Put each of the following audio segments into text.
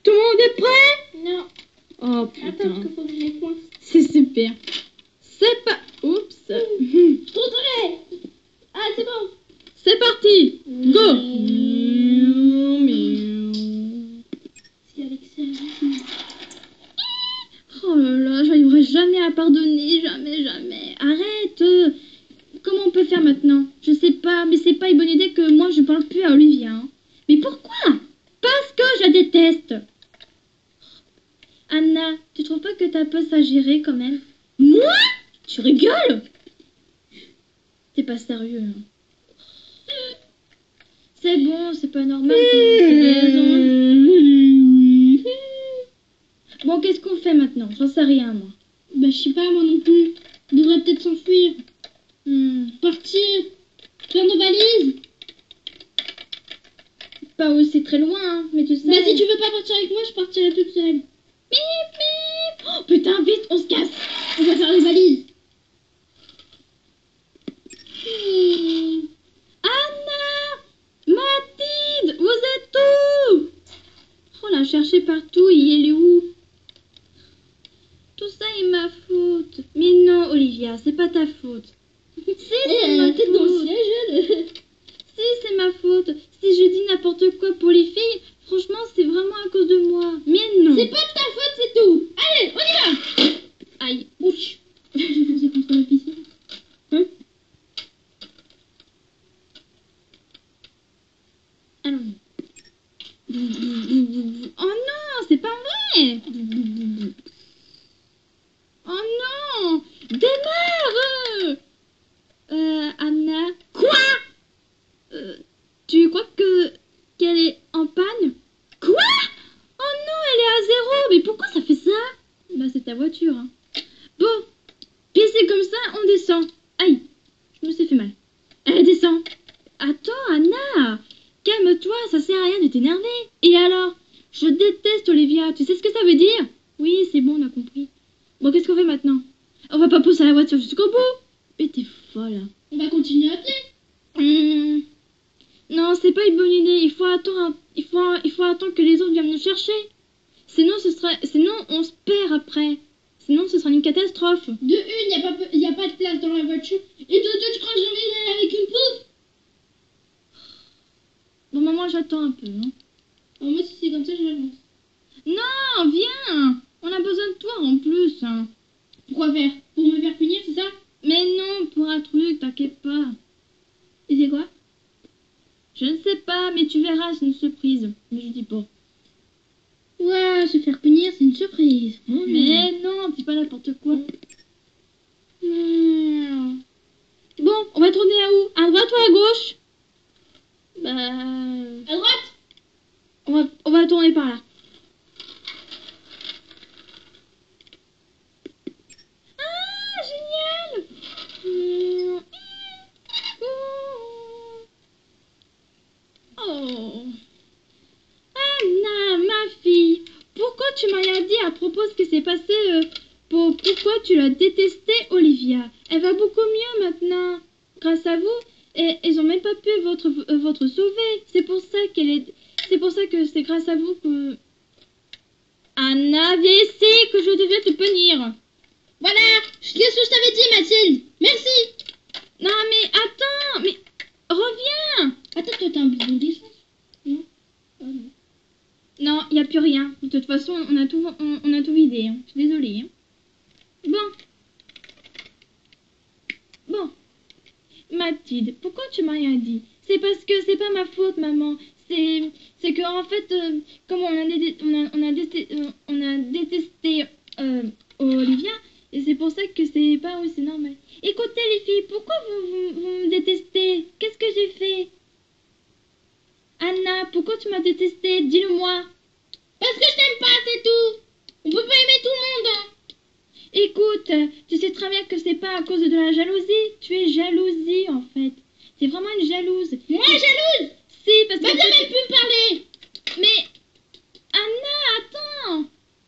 Tout le monde est prêt? Non. Oh putain. Attends, parce qu'il faut que je les coince. C'est super. C'est pas... Oups. Je t'entendais. Ah, c'est bon. C'est parti. Go. C'est avec ça. Oh là là, j'arriverai jamais à pardonner. Jamais, jamais. Arrête. Comment on peut faire maintenant? Je sais pas, mais c'est pas une bonne idée que moi je parle plus à Olivia. Hein. Mais pourquoi? Parce que je la déteste. Anna, tu trouves pas que t'as peu à gérer quand même? Moi? Tu rigoles? T'es pas sérieux. Hein. C'est bon, c'est pas normal. Bon, qu'est-ce qu'on fait maintenant? J'en sais rien, moi. Bah, je sais pas, moi non plus. On devrait peut-être s'enfuir. Partir. Faire nos valises. Pas aussi très loin, hein, mais tu sais... Bah, si tu veux pas partir avec moi, je partirai toute seule. Bip, bip. Oh, putain, vite, on se casse. On va faire les valises. Anna! Mathilde! Vous êtes où? Oh, la chercher partout, il est où? Tout ça est ma faute. Mais non, Olivia, c'est pas ta faute. Si, c'est ma tête dans le faute. siège. Si, c'est ma faute. Si je dis n'importe quoi pour les filles, franchement, c'est vraiment à cause de moi. Mais non. C'est pas de ta faute, c'est tout. Allez, on y va. Aïe. Ouch. J'ai foncé contre la piscine. Hein? Allons. Oh non, c'est pas vrai. Oh non. Démarre. Anna. Quoi? Tu crois qu'elle est en panne? Quoi? Oh non, elle est à 0. Mais pourquoi ça fait ça? Bah c'est ta voiture. Hein. Bon, puis c'est comme ça, on descend. Aïe, je me suis fait mal. Elle descend. Attends, Anna, calme-toi, ça sert à rien de t'énerver. Et alors? Je déteste Olivia, tu sais ce que ça veut dire? Oui, c'est bon, on a compris. Bon, qu'est-ce qu'on fait maintenant? On va pas pousser la voiture jusqu'au bout. Mais t'es folle. Hein. On va continuer à pied. Non, c'est pas une bonne idée. Il faut attendre que les autres viennent nous chercher. Sinon, on se perd après. Sinon, ce sera une catastrophe. De une, il n'y a pas de place dans la voiture. Et de deux, tu crois que j'ai envie d'aller avec une pauvre? Bon, maman, j'attends un peu. Hein. Alors moi, si c'est comme ça, j'avance. Non, viens. On a besoin de toi en plus. Hein. Pourquoi faire? Pour me faire punir, c'est ça? Mais non, pour un truc, t'inquiète pas. Et c'est quoi? Je ne sais pas, mais tu verras, c'est une surprise. Mais je dis pas. Ouais, se faire punir, c'est une surprise. Mais non, c'est pas n'importe quoi. Bon, on va tourner à où? À droite ou à gauche? À droite? On va tourner par là. Ah, génial! Oh. Anna, ma fille, pourquoi tu m'as rien dit à propos de ce qui s'est passé pourquoi tu l'as détestée, Olivia? Elle va beaucoup mieux maintenant. Grâce à vous, et ils ont même pas pu votre sauver. C'est pour ça que c'est grâce à vous que... Anna, viens ici, que je devais te punir. Voilà, qu'est-ce que je t'avais dit, Mathilde? Merci. Non, mais attends, mais reviens. Attends, toi, t'as un bidon d'essence? Non? Ah non. Non, il n'y a plus rien. De toute façon, on a tout vidé. Hein. Je suis désolée. Hein. Bon. Mathilde, pourquoi tu m'as rien dit? C'est parce que c'est pas ma faute, maman. C'est que en fait, comme on a détesté Olivia, et c'est pour ça que c'est pas aussi normal. Écoutez les filles, pourquoi vous me détestez? Qu'est-ce que j'ai fait? Anna, pourquoi tu m'as détestée? Dis-le-moi. Parce que je t'aime pas, c'est tout. On peut pas aimer tout le monde. Hein. Écoute, tu sais très bien que c'est pas à cause de la jalousie. Tu es jalousie, en fait. C'est vraiment une jalouse. Moi, jalouse? Si, parce que... Bah, t'as même pu me parler. Mais... Anna, attends.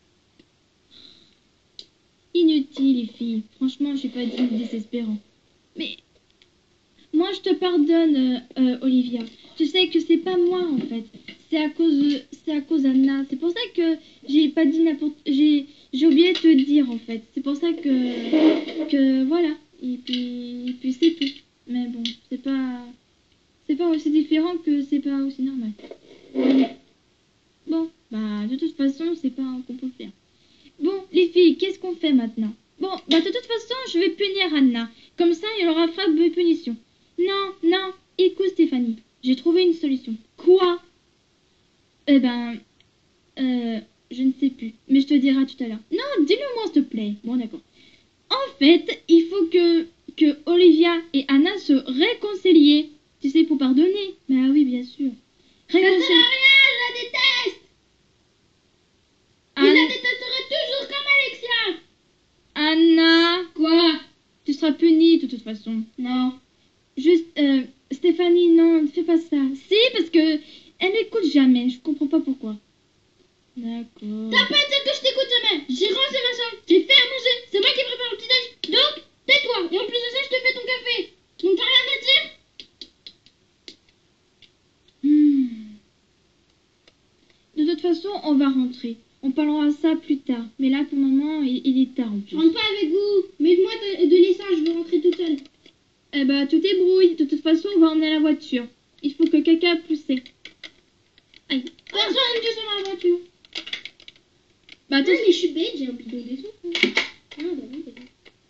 Inutile, les filles. Franchement, je suis pas désespérant. Mais... Moi, je te pardonne, Olivia. Tu sais que c'est pas moi, en fait. c'est à cause d'Anna. C'est pour ça que j'ai pas dit n'importe... J'ai oublié de te dire, en fait. C'est pour ça que voilà. Et puis c'est tout. Mais bon, c'est pas aussi différent que c'est pas aussi normal. Bon, bah, de toute façon, c'est pas qu'on peut faire. Bon, les filles, qu'est-ce qu'on fait maintenant? Bon, bah, de toute façon, je vais punir Anna. Comme ça, il aura frappe de punition. Non, écoute, Stéphanie, j'ai trouvé une solution. Quoi? Eh ben, je ne sais plus, mais je te dirai tout à l'heure. Non, dis-le-moi, s'il te plaît. Bon, d'accord. En fait, il faut que Olivia et Anna se réconcilient. Tu sais, pour pardonner. Bah oui, bien sûr. Ça sert à rien, je la déteste. Et je la détesterai toujours comme Alexia. Anna, Quoi? tu seras punie de toute façon. Non. Juste, Stéphanie, non, ne fais pas ça. Si, parce que elle m'écoute jamais. Je comprends pas pourquoi. D'accord. T'as pas dit que je t'écoute jamais. J'ai rangé ma chambre, j'ai fait à manger, c'est moi qui prépare le petit déj. Donc, tais-toi. Et en plus de ça, je te fais ton café. Donc t'as rien à dire? De toute façon, on va rentrer. On parlera de ça plus tard. Mais là, pour le moment, il est tard en Je plus. rentre pas avec vous. Mets-moi de l'essence, je veux rentrer toute seule. Eh bah, tu débrouilles. De toute façon, on va emmener la voiture. Il faut que quelqu'un pousse. Aïe. Personne ne descend dans la voiture. Bah, Non, mais je suis bête, j'ai un bidon d'essence. Ah, bah oui, d'accord.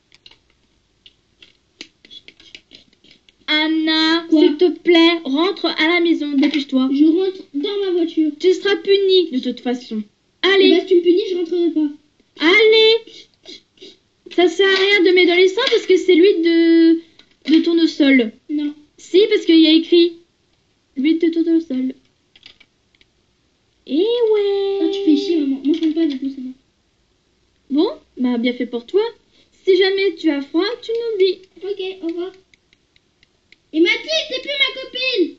Anna, Quoi? s'il te plaît, rentre à la maison. Dépêche-toi. Je rentre dans ma voiture. Tu seras punie de toute façon. Et Allez, bah, si tu me punis, je rentrerai pas. allez. Ça sert à rien de mettre dans les seins parce que c'est l'huile de tournesol. Non. Si, parce qu'il y a écrit l'huile de tournesol. Eh ouais. Ah, tu fais chier, maman. Moi, je rentre pas avec vous, c'est bon. Bon, bah bien fait pour toi. Si jamais tu as froid, tu nous dis. Ok, au revoir. Et Mathilde, t'es plus ma copine.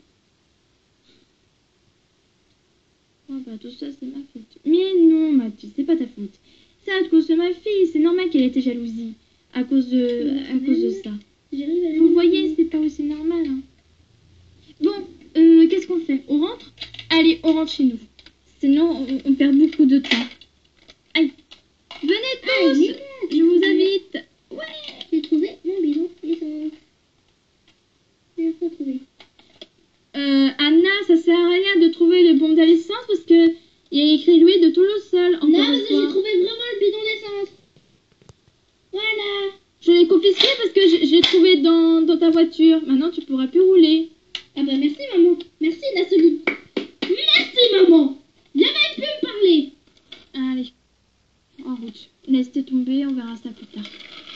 Oh bah tout ça c'est ma faute. Mais non Mathieu, c'est pas ta faute. C'est à cause de ma fille, c'est normal qu'elle ait été jalousie. À cause de ça. J'arrive à Vous voyez, c'est pas aussi normal. Hein. Bon, qu'est-ce qu'on fait? On rentre? Allez, on rentre chez nous. Sinon, on perd beaucoup de temps. Aïe. Venez tous, Allez, je vous invite. Ouais. j'ai trouvé mon bidon d'essence. J'ai retrouvé. Anna, ça sert à rien de trouver le bon d'essence parce que il y a écrit l'huile de tournesol. Non, parce que j'ai trouvé vraiment le bidon d'essence. Voilà. Je l'ai confisqué parce que je l'ai trouvé dans ta voiture. Maintenant, tu pourras plus rouler. Ah bah merci maman. Merci la seconde. Merci maman. Viens même plus me parler. Allez, en route. Laisse tomber, on verra ça plus tard.